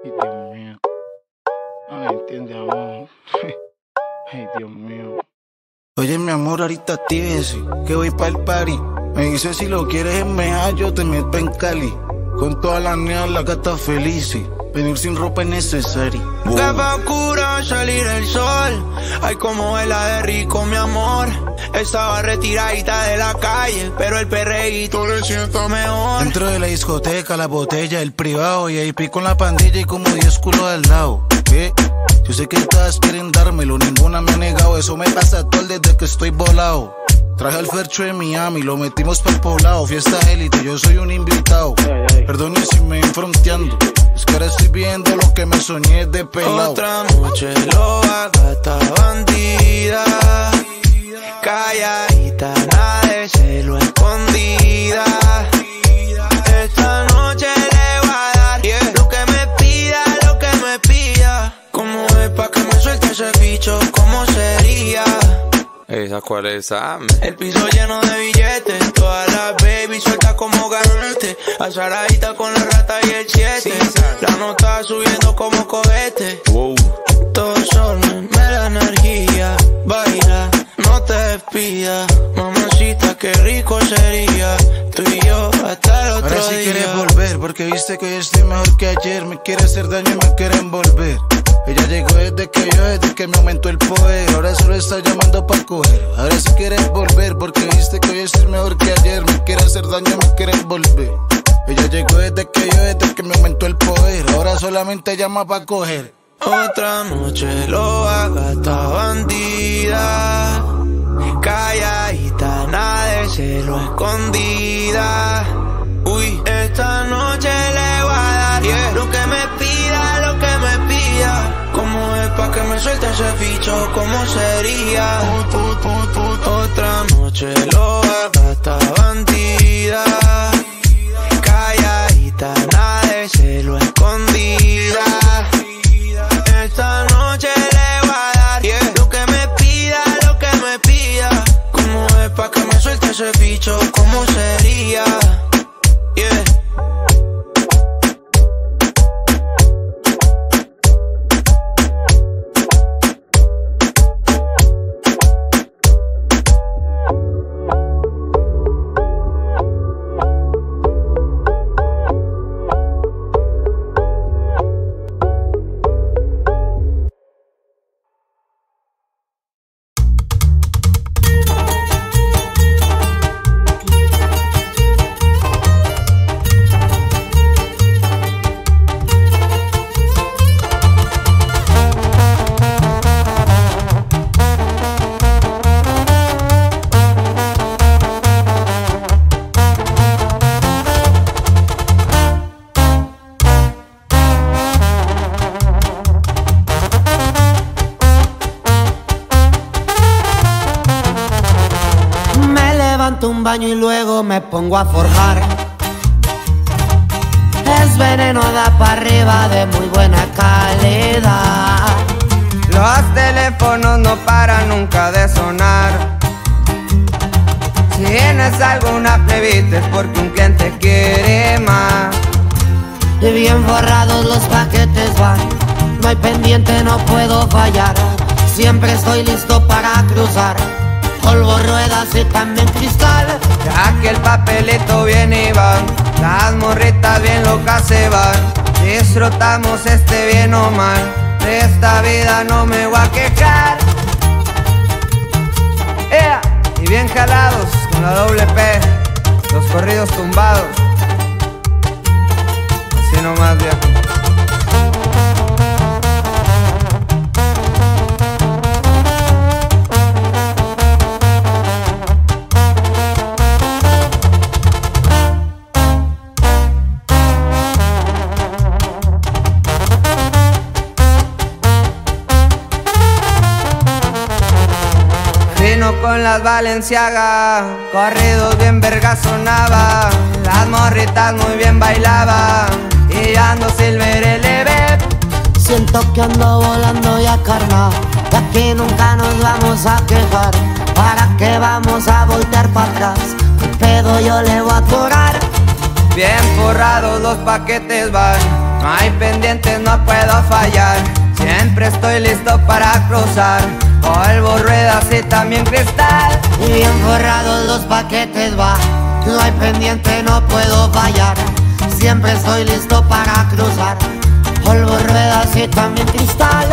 Ay, Dios mío. No me entiende aún. Ay, Dios mío. Oye, mi amor, ahorita actívese, que voy pa' el party. Me dice si lo quieres en Meja, yo te meto en Cali. Con todas las neas, las gatas felices. Venir sin ropa es necesario. Que pa' oscuro salir el sol. Ay, como vela de rico, mi amor. Estaba retiradita de la calle, pero el perreíto le siento mejor. Dentro de la discoteca, la botella, el privado. Y ahí pico en la pandilla y como 10 culos al lado. ¿Qué? Yo sé que todas quieren dármelo, ninguna me ha negado. Eso me pasa todo desde que estoy volado. Traje al Fercho de Miami, lo metimos para el poblado. Fiesta élite, yo soy un invitado. Perdone si me ven fronteando, es que ahora estoy viendo lo que me soñé de pelado. Otra noche loca, gata bandida, calladita, nada de celo escondida. Esta noche le voy a dar lo que me pida, lo que me pida. ¿Cómo es pa' que me suelte ese bicho? ¿Cómo sería? ¿Esa cuál es esa? El piso lleno de billetes, todas las baby sueltas como garrote. Azaradita con la rata y el 7. La nota subiendo como cohete. Wow. Todo sol me da energía. Baila, no te despidas. Mamacita, qué rico sería tú y yo hasta el otro día. Ahora sí quieres volver, porque viste que yo estoy mejor que ayer. Me quiere hacer daño y me quiere envolver. Ella llegó desde que me aumentó el poder. Ahora solo está llamando pa' coger. Ahora sí quieres volver, porque viste que hoy estoy mejor que ayer. Me quiere hacer daño, me quiere envolver. Ella llegó desde que me aumentó el poder. Ahora solamente llama pa' coger. Otra noche loca, gata bandida, calladita, nada de celo escondida. Uy, esta noche le voy a dar lo que me pida, lo que me pida. ¿Cómo es pa' que me suelte ese bicho? ¿Cómo sería? Otra noche loca, gata bandida, calladita, nada de celo escondida. Esta noche le voy a dar lo que me pida, lo que me pida. ¿Cómo es pa' que me suelte ese bicho? ¿Cómo sería? Yeah. Un baño y luego me pongo a forjar. Es veneno, da para arriba de muy buena calidad. Los teléfonos no paran nunca de sonar. Si tienes alguna plebita es porque un cliente quiere más. Y bien forrados los paquetes van, no hay pendiente, no puedo fallar. Siempre estoy listo para cruzar, polvo, ruedas y también cristal. Ya que el papelito viene y va, las morritas bien locas se van. Disfrutamos este bien o mal, de esta vida no me voy a quejar. Y bien jalados con la doble P, los corridos tumbados. Así nomás, viejo. Con las Balenciaga, corridos bien verga sonaba. Las morritas muy bien bailaban y ando Silver LB. Siento que ando volando ya, carnal, de aquí nunca nos vamos a quejar. ¿Para qué vamos a voltear para atrás? ¿Qué pedo yo le voy a cobrar? Bien forrados los paquetes van, No hay pendientes, no puedo fallar. Siempre estoy listo para cruzar. Polvo, ruedas y también cristal. Y bien forrados los paquetes va. No hay pendiente, no puedo fallar. Siempre estoy listo para cruzar. Polvo, ruedas y también cristal.